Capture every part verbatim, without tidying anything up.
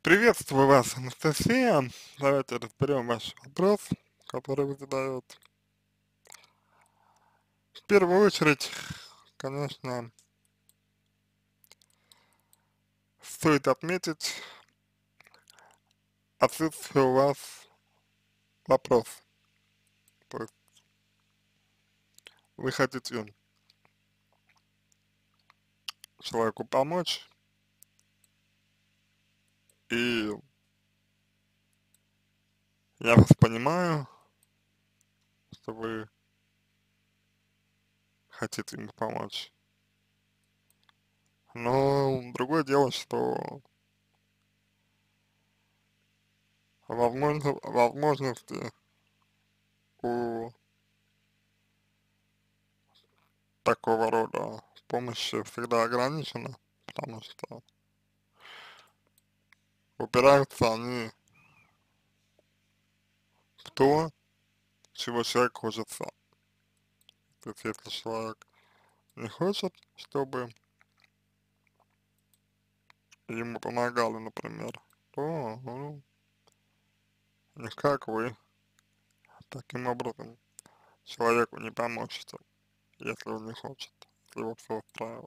Приветствую вас, Анастасия. Давайте разберем ваш вопрос, который вы задаете. В первую очередь, конечно, стоит отметить отсутствие у вас вопроса. То есть вы хотите человеку помочь, и я вас понимаю, что вы хотите ему помочь. Но другое дело, что возможно, возможности у такого рода помощи всегда ограничены, потому что упираются они в то, чего человек хочет сам. То есть, если человек не хочет, чтобы ему помогали, например, то, ну, никак вы таким образом человеку не поможете, если он не хочет, если его все устраивает.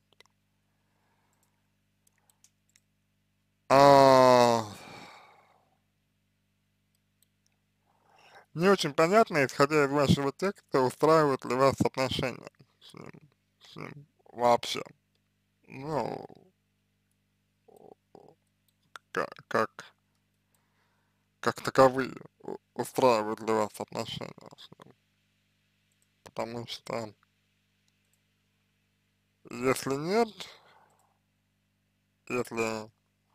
А, не очень понятно, исходя из вашего текста, устраивают ли вас отношения с ним, с ним вообще. Ну, как, как, как таковые у- устраивают ли вас отношения с ним. Потому что если нет, если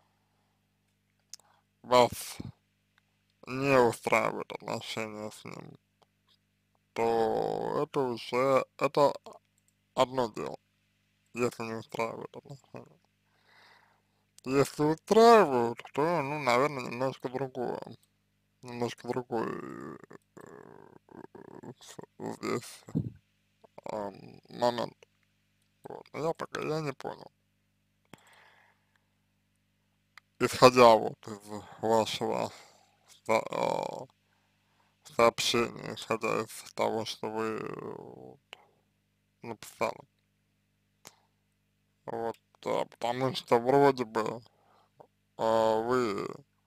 вас не устраивают отношения с ним, то это уже, это одно дело, если не устраивают отношения. Если устраивают, то, ну, наверное, немножко другое, немножко другой э, с- здесь ам, момент. Вот. Но я пока, я не понял. Исходя вот из вашего со- а, сообщения, исходя из того, что вы э, написали. Вот, а, потому что вроде бы а, вы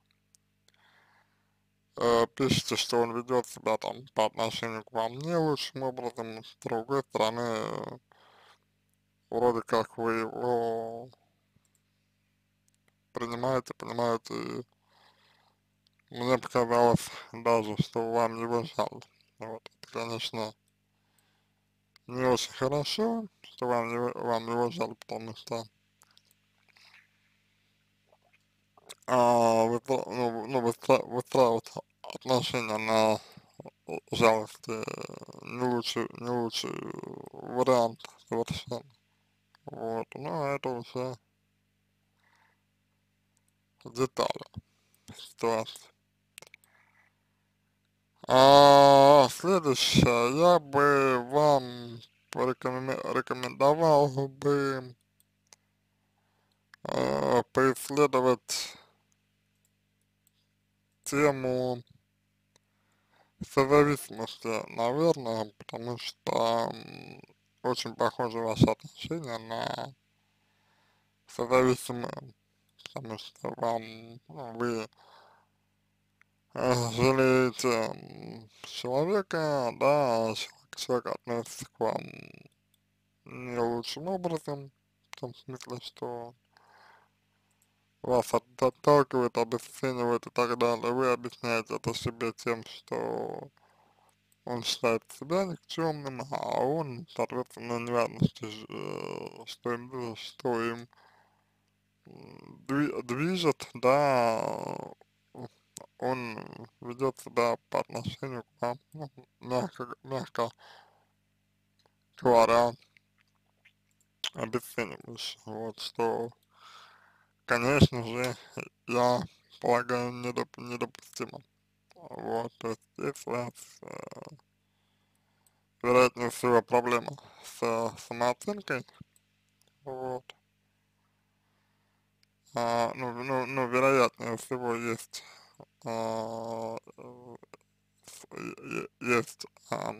э, пишете, что он ведет себя там по отношению к вам не лучшим образом, с другой стороны, э, вроде как вы его принимаете, понимаете, и мне показалось даже, что вам его жаль. Вот, это, конечно, не очень хорошо, что вам его, вам его жаль, потому что а, выстра- ну, ну, выстра- выстраивать отношения на жалости не лучший, не лучший вариант совершенно. Вот, но это уже детали ситуации. А следующее, я бы вам порекомен- рекомендовал бы э, поисследовать тему созависимости, наверное, потому что м, очень похожи ваши отношения на созависимые, потому что вам, ну, вы э, жалеете м, человека, да, а человек, человек относится к вам не лучшим образом, в том смысле, что вас от- отталкивает, обесценивает и так далее. Вы объясняете это себе тем, что он считает себя никчемным, а он, соответственно, неважно, что, ж- э, что им, что им м, дви- движет, да, он ведет себя по отношению к вам, ну, мягко, мягко говоря, обесценивающе. Вот что, конечно же, я полагаю, недоп недопустимо. Вот, то есть здесь у вас, э, вероятнее всего, проблема с самооценкой, вот, а, ну, ну, ну, вероятнее всего есть, а, э, с- е- есть а,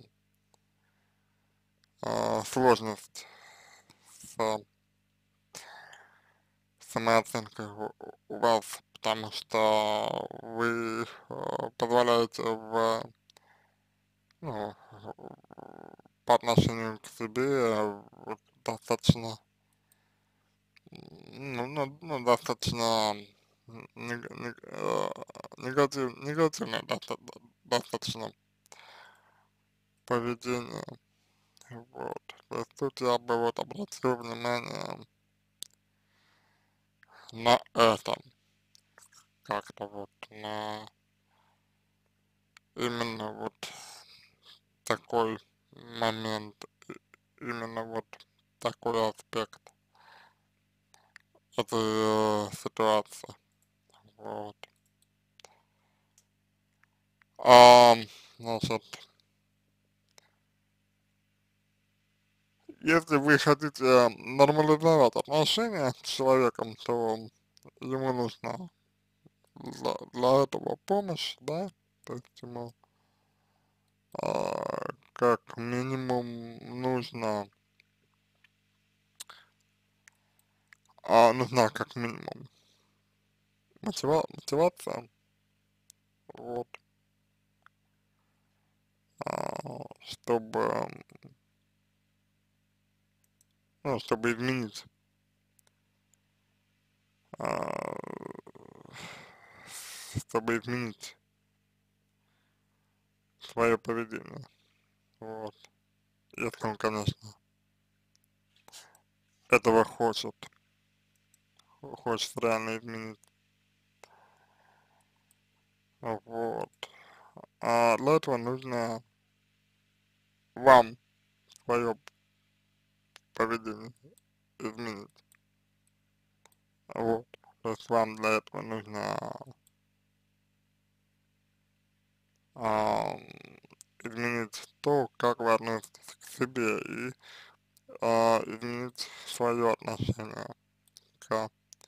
а, сложность с самооценкой у, у вас, потому что вы э, позволяете в, ну, по отношению к себе э, вот достаточно, ну, ну, ну, достаточно нег- нег- э, негатив, негативное доста- достаточно поведение. Вот. То есть тут я бы вот обратил внимание на это, как-то вот на именно вот такой момент, и- именно вот такой аспект этой э, ситуации. Вот. А, значит, если вы хотите нормализовать отношения с человеком, то ему нужна для, для этого помощь, да, то есть ему а, как минимум нужно, а, нужна как минимум мотива мотивация, вот, а, чтобы, ну, чтобы изменить, а, чтобы изменить свое поведение, вот, если он, конечно, этого хочет, хочет реально изменить, вот, а для этого нужно вам свое поведение изменить, вот, то есть вам для этого нужно а, изменить то, как вы относитесь к себе и а, изменить свое отношение к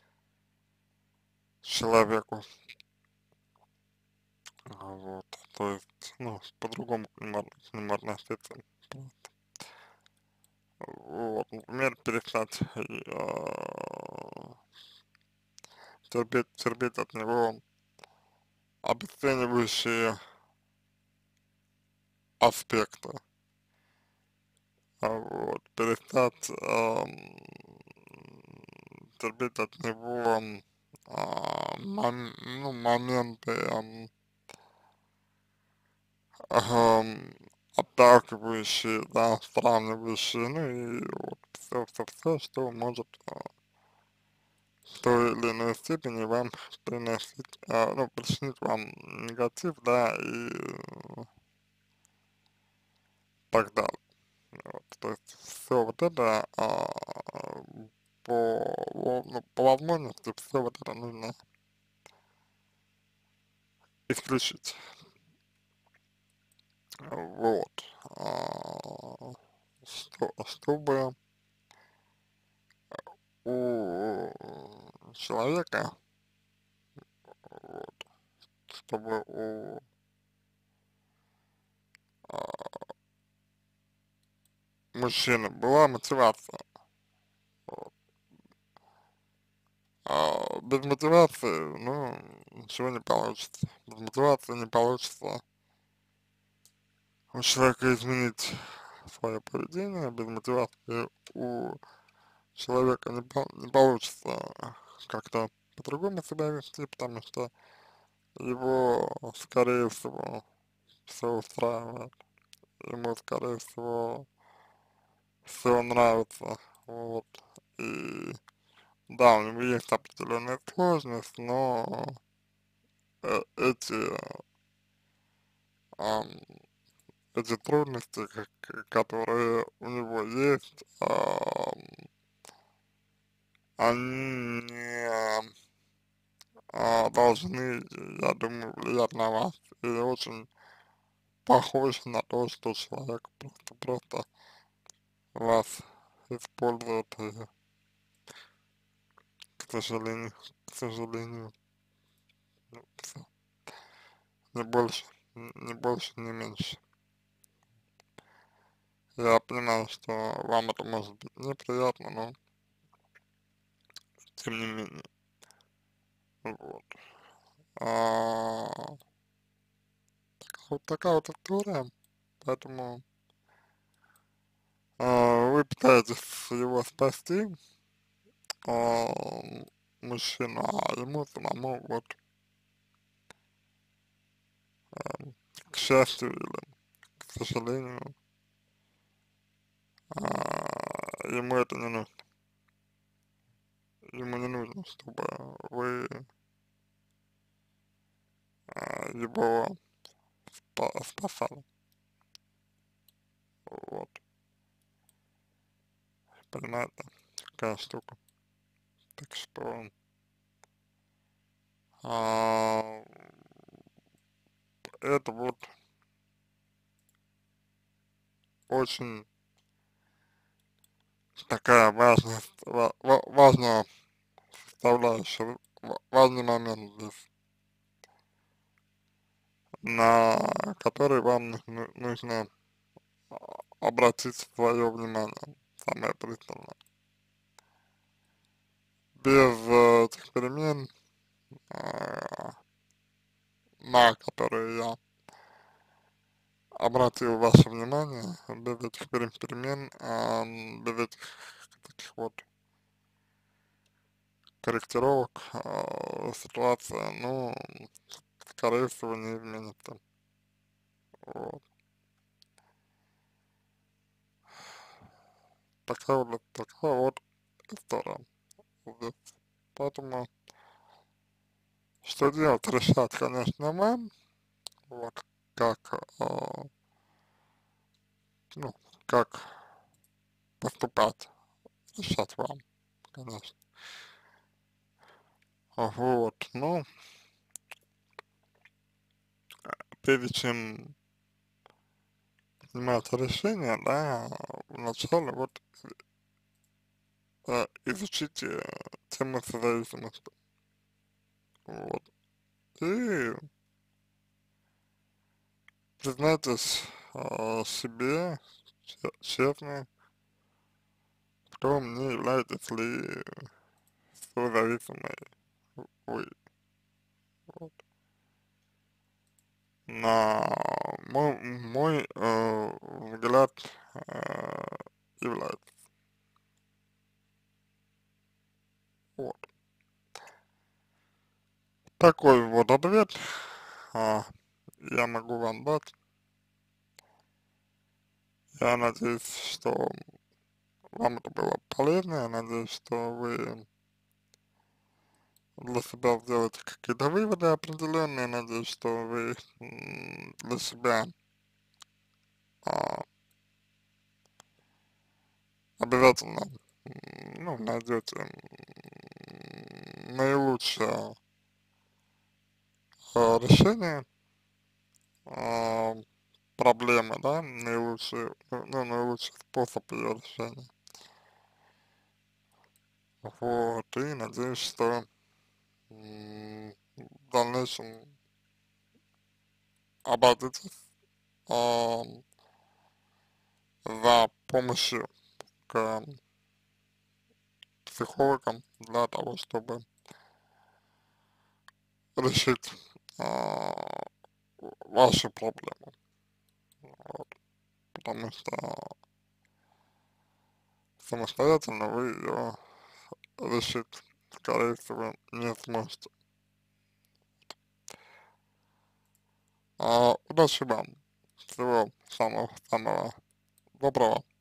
человеку, а, вот, то есть, ну, по-другому к нему, от- к нему относиться, вот, например, перестать а, терпеть, терпеть от него обесценивающие аспекты, а, вот, перестать ам, терпеть от него а, мом- ну, моменты ам, ам, отталкивающие, да, сравнивающие, ну и вот все, все, все, что может а, в той или иной степени вам приносить, а, ну, причинить вам негатив, да, и э, так далее. Вот, то есть все вот это а, по, во- ну, по возможности все вот это нужно исключить. Вот. А, что, чтобы у человека, вот, чтобы у а, мужчины была мотивация. Вот. А без мотивации, ну, ничего не получится. Без мотивации не получится у человека изменить свое поведение, без мотивации у человека не, по- не получится как-то по-другому себя вести, потому что его, скорее всего, все устраивает, ему, скорее всего, все нравится, вот, и да, у него есть определенная сложность, но э, эти, ам, эти трудности, к- к- которые у него есть, ам, они не а, должны, я думаю, влиять на вас. И очень похоже на то, что человек просто-просто вас использует и, к сожалению, к сожалению, ну, всё. Не больше, н не больше, не меньше. Я понимаю, что вам это может быть неприятно, но тем не менее. Вот. А, вот такая вот история, поэтому а, вы пытаетесь его спасти, а, мужчину, а ему самому вот, а, к счастью или к сожалению, а, ему это не нужно. Ему не нужно, чтобы вы а, его спа спасали. Вот. Понимаете, такая штука. Так что а, это вот очень такая важная, ва- ва- важная составляющая, ва- важный момент здесь, на который вам nu- nu- нужно а, обратить свое внимание, самое пристальное. Без э, этих перемен, а, на которые я обратил ваше внимание, без этих пере- перемен, а, без этих таких вот корректировок, а, ситуация, ну, скорее всего, не изменится. Вот. Такая вот, такая вот история здесь. Поэтому, что делать, решать, конечно, вам, вот, как, а, ну, как поступать, решать вам, конечно. Вот, ну, прежде чем принимать решение, да, вначале вот э, изучите тему созависимости. Вот. И признайтесь э, себе че- честно, в том, не являетесь ли созависимой вы. Вот. На мой, мой э, взгляд э, является. Вот. Такой вот ответ а, я могу вам дать. Я надеюсь, что вам это было полезно. Я надеюсь, что вы для себя сделаете какие-то выводы определенные. Надеюсь, что вы м, для себя а, обязательно м, ну, найдете м, наилучшее а, решение а, проблемы, да, наилучший, ну, ну, наилучший способ ее решения. Вот, и надеюсь, что м, в дальнейшем обратитесь а, за помощью к психологам для того, чтобы решить а, вашу проблему. Вот. Потому что самостоятельно вы ее решить, скорее всего, не сможете. А, удачи вам. Всего самого-самого доброго.